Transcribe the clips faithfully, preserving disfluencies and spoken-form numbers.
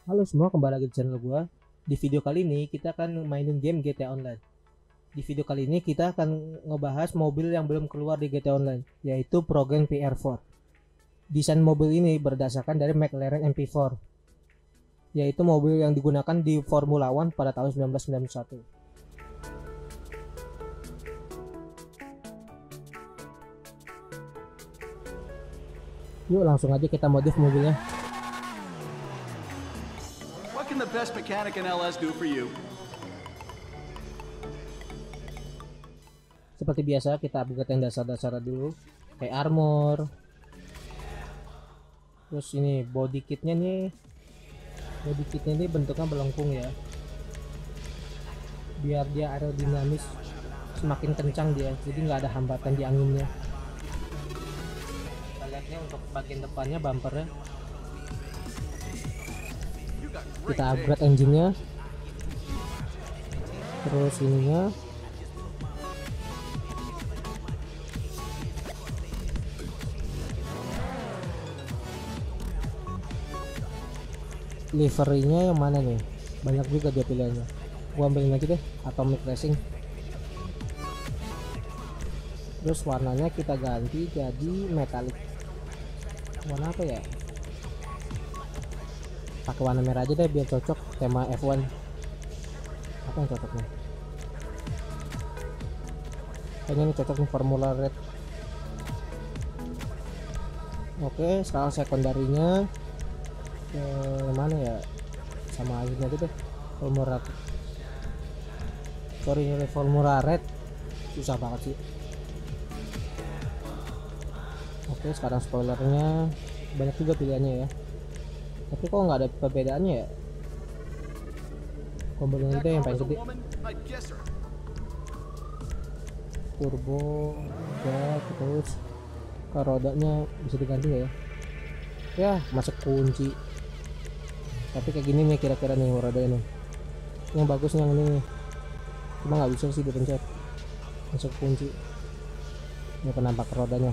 Halo semua, kembali lagi di channel gua. Di video kali ini kita akan mainin game G T A Online. Di video kali ini kita akan ngebahas mobil yang belum keluar di G T A Online, yaitu Progen P R empat. Desain mobil ini berdasarkan dari McLaren M P empat, yaitu mobil yang digunakan di Formula One pada tahun seribu sembilan ratus sembilan puluh satu. Yuk langsung aja kita modif mobilnya. What can the best mechanic in L S do for you? Seperti biasa kita upgrade yang dasar-dasar dulu, kayak armor. Terus ini body kitnya nih, body kitnya ini bentuknya melengkung ya, biar dia aerodinamis, semakin kencang dia, jadi nggak ada hambatan di anginnya. Kita lihat nih untuk bagian depannya, bumpernya kita upgrade engine-nya, terus ininya liverynya yang mana nih, banyak juga dia pilihannya. Gua ambilin aja deh Atomic Racing. Terus warnanya kita ganti jadi metalik. Warna apa ya, pakai warna merah aja deh biar cocok tema F satu. Apa yang cocok nih? Kayaknya ini cocok nih, Formula Red. Oke, sekarang sekundarinya ke mana ya, sama aja aja deh Formula Red. Sorry, Formula Red susah banget sih. Oke, sekarang spoilernya banyak juga pilihannya ya, tapi kok nggak ada perbedaannya ya. Komponen itu yang paling gede, turbo ya, terus ke rodanya bisa diganti nggak ya? Ya masuk kunci, tapi kayak gini nih kira-kira nih rodanya nih, yang bagus yang ini nih, cuma nggak bisa sih dipencet masuk kunci. Ini penampak rodanya.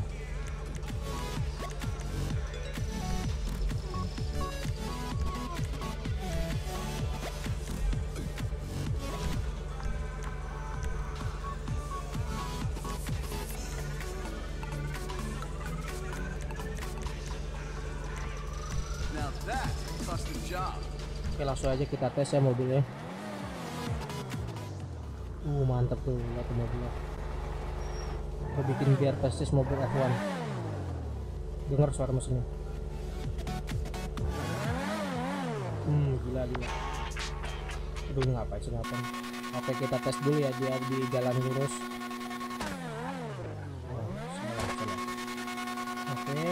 Oke, langsung aja kita tes ya mobilnya. Uh mantap tuh, lihat tuh mobilnya. Kita bikin biar persis mobil F satu. Dengar suara mesinnya. Hmm gila gila. Aduh, ini ngapain sih ngapain. Oke, kita tes dulu ya dia di jalan lurus. Oh, salah, salah. Oke.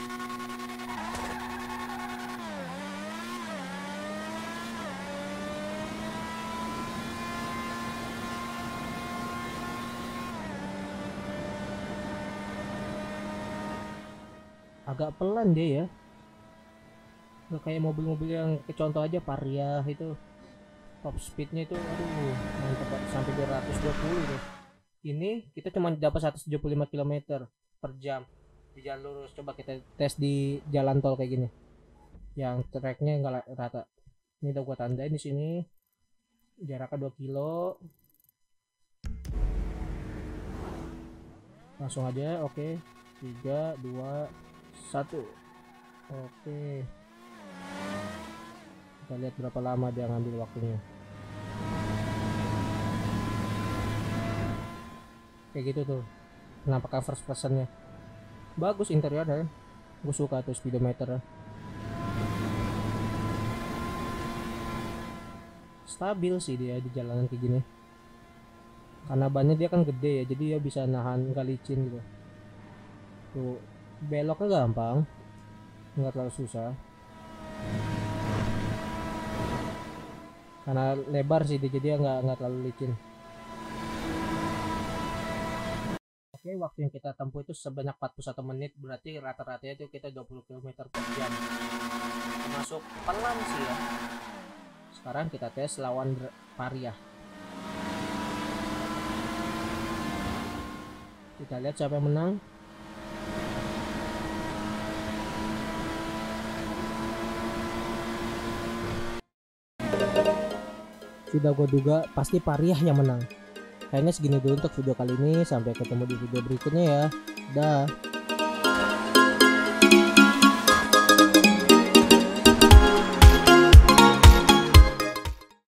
Agak pelan dia ya, nggak kayak mobil-mobil yang contoh aja Varia itu, top speednya itu aduh mantap sampai dua ratus dua puluh tuh. Ini kita cuma dapat seratus tujuh puluh lima kilometer per jam di jalan lurus. Coba kita tes di jalan tol kayak gini yang tracknya nggak rata. Ini udah gua tandain di sini jaraknya dua kilo. Langsung aja. Oke, tiga dua satu. Oke, kita lihat berapa lama dia ngambil waktunya. Kayak gitu tuh penampakan first personnya. Bagus interiornya, gue suka tuh speedometer, stabil sih dia di jalanan kayak gini, karena bannya dia kan gede ya, jadi dia bisa nahan, nggak licin gitu. Tuh beloknya gampang, nggak terlalu susah karena lebar sih dia, jadi nggak nggak terlalu licin. Oke, waktu yang kita tempuh itu sebanyak empat puluh satu menit, berarti rata-ratanya itu kita dua puluh kilometer per jam, termasuk pelan sih ya. Sekarang kita tes lawan Varia. Kita lihat siapa yang menang. sudah gue duga pasti Pariah yang menang. Kayaknya segini dulu untuk video kali ini, sampai ketemu di video berikutnya ya. Dah.